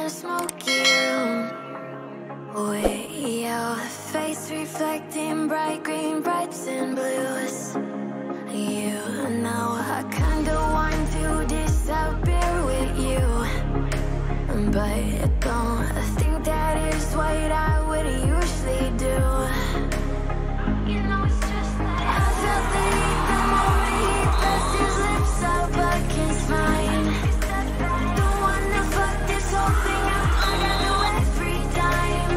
smoky room with your face reflecting bright green, brights and blues. You know I kinda want to disappear with you, but don't think that is what I would usually do. You know it's just that I felt the heat the moment he pressed his lips up against mine. Don't wanna fuck this whole thing up, I gotta do every time.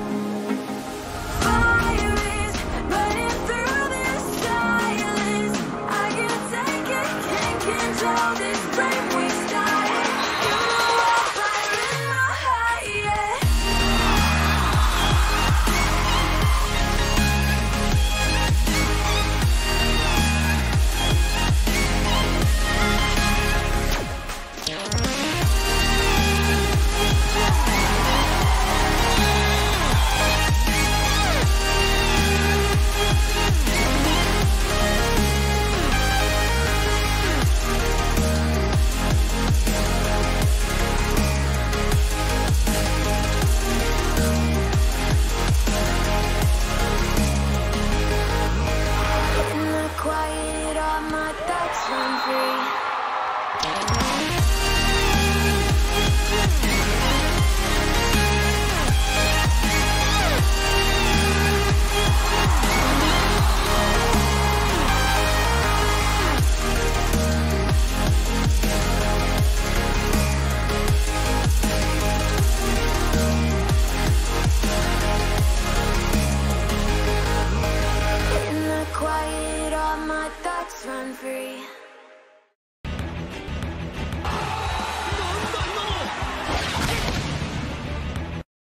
Fire is burning through this silence. I can't take it, can't control this brain we started. You know I'm fire in my heart, yeah. In the quiet, all my thoughts run free. In the quiet, all my thoughts run free.